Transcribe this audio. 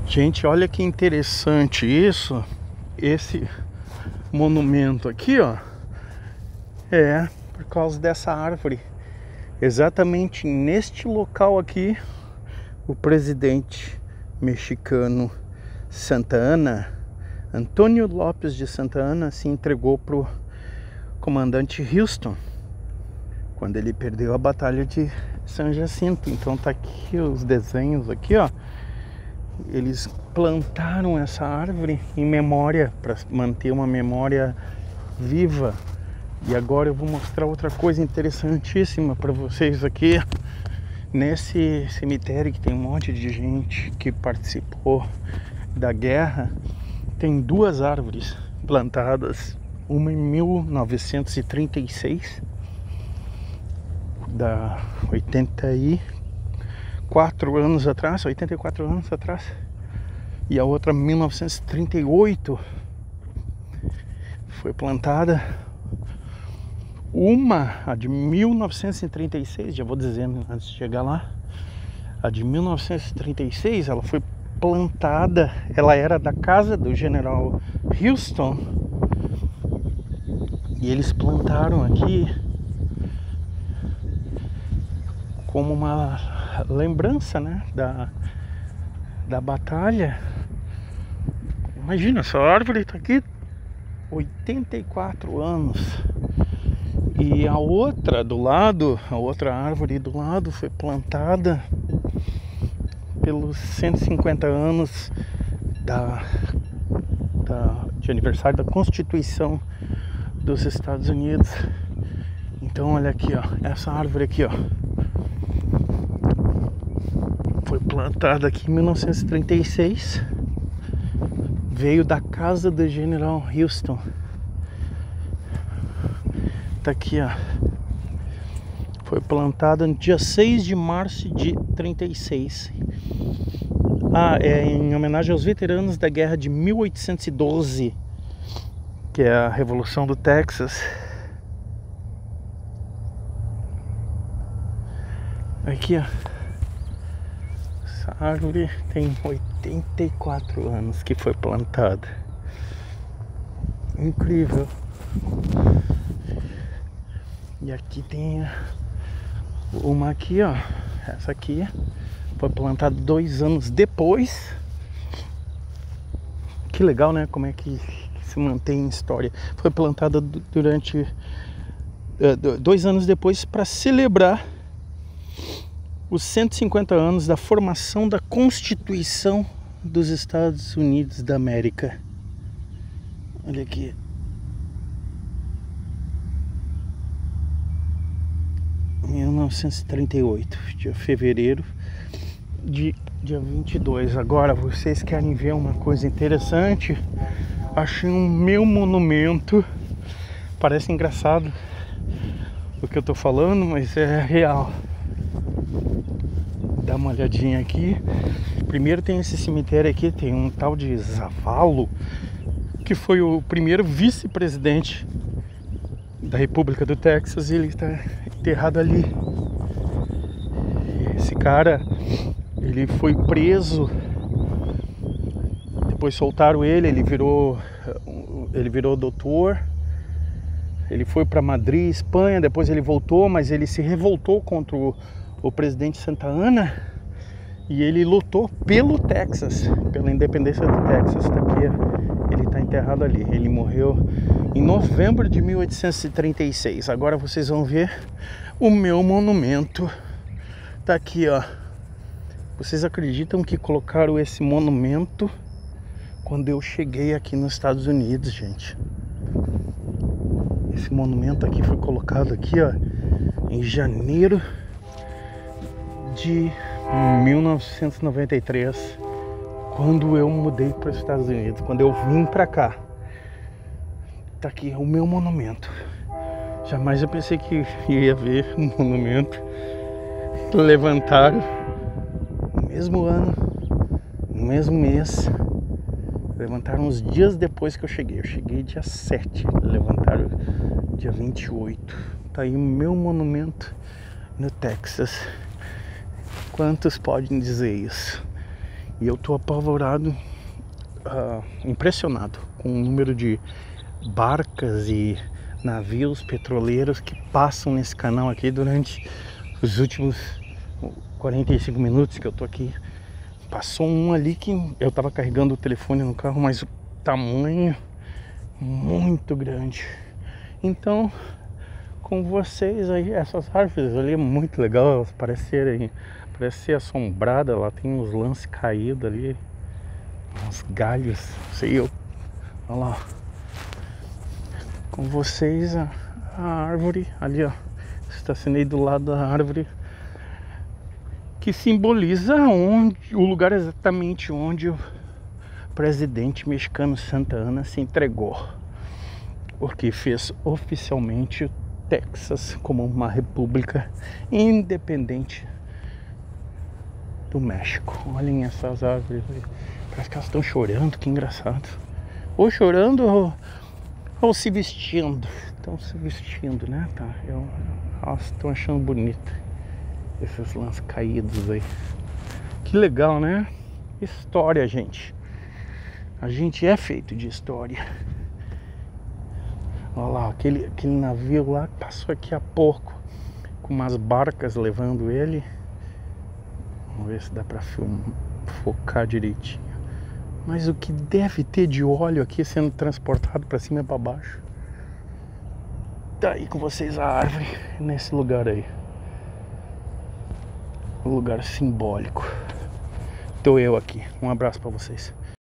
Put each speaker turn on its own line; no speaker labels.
Gente, olha que interessante isso. Esse monumento aqui, ó, é por causa dessa árvore. Exatamente neste local aqui, o presidente mexicano Santa Anna, Antônio Lopes de Santa Anna, se entregou pro comandante Houston quando ele perdeu a batalha de São Jacinto. Então tá aqui os desenhos aqui, ó. Eles plantaram essa árvore em memória, para manter uma memória viva. E agora eu vou mostrar outra coisa interessantíssima para vocês aqui. Nesse cemitério que tem um monte de gente que participou da guerra, tem duas árvores plantadas. Uma em 1936, da 84 anos atrás, e a outra 1938 foi plantada. A de 1936, já vou dizendo antes de chegar lá, a de 1936 ela foi plantada, ela era da casa do general Houston, e eles plantaram aqui como uma lembrança, né, da batalha. Imagina, essa árvore está aqui 84 anos. E a outra do lado, a outra árvore do lado foi plantada pelos 150 anos de aniversário da Constituição dos Estados Unidos. Então olha aqui, ó, essa árvore aqui, ó, foi plantada aqui em 1936. Veio da casa do general Houston. Tá aqui, ó. Foi plantada no dia 6 de março de 36. É em homenagem aos veteranos da guerra de 1812, que é a Revolução do Texas. Aqui, ó. Essa árvore tem 84 anos que foi plantada. Incrível. E aqui tem uma aqui, ó. Essa aqui foi plantada 2 anos depois. Que legal, né? Como é que se mantém em história. Foi plantada durante 2 anos depois para celebrar os 150 anos da formação da Constituição dos Estados Unidos da América. Olha aqui. Em 1938, dia fevereiro de dia 22. Agora, vocês querem ver uma coisa interessante? Achei um meu monumento. Parece engraçado o que eu tô falando, mas é real. Dá uma olhadinha aqui. Primeiro tem esse cemitério aqui, tem um tal de Zavallo, que foi o primeiro vice-presidente da República do Texas, e ele está enterrado ali. Esse cara, ele foi preso, depois soltaram ele, ele virou doutor. Ele foi para Madrid, Espanha, depois ele voltou, mas ele se revoltou contra o presidente Santa Anna, e ele lutou pelo Texas, pela independência do Texas. Tá aqui, ele está enterrado ali. Ele morreu em novembro de 1836. Agora vocês vão ver o meu monumento. Tá aqui, ó. Vocês acreditam que colocaram esse monumento quando eu cheguei aqui nos Estados Unidos, gente? Esse monumento aqui foi colocado aqui, ó, em janeiro de 1993, quando eu mudei para os Estados Unidos, quando eu vim para cá. Tá aqui o meu monumento. Jamais eu pensei que ia ver um monumento levantado no mesmo ano, no mesmo mês. Levantaram uns dias depois que eu cheguei. Eu cheguei dia 7, levantaram dia 28. Tá aí o meu monumento no Texas. Quantos podem dizer isso? E eu tô apavorado, impressionado com o número de barcas e navios petroleiros que passam nesse canal aqui durante os últimos 45 minutos que eu tô aqui. Passou um ali que eu tava carregando o telefone no carro, mas o tamanho muito grande. Então, com vocês aí, essas árvores ali é muito legal, elas parecem ser assombradas, lá tem uns lances caídos ali, uns galhos, sei eu. Olha lá, com vocês a árvore ali, ó, estacionei do lado da árvore que simboliza o lugar exatamente onde o presidente mexicano Santa Anna se entregou, porque fez oficialmente o Texas como uma república independente do México. Olhem essas árvores aí. Parece que elas estão chorando, que engraçado. Ou chorando ou se vestindo. Estão se vestindo, né? Tá. Elas estão achando bonito esses lances caídos aí. Que legal, né? História, gente. A gente é feito de história. Olha lá, aquele navio lá que passou aqui há pouco, com umas barcas levando ele. Vamos ver se dá pra focar direitinho. Mas o que deve ter de óleo aqui sendo transportado pra cima e pra baixo. Tá aí com vocês a árvore nesse lugar aí. Um lugar simbólico. Tô eu aqui. Um abraço pra vocês.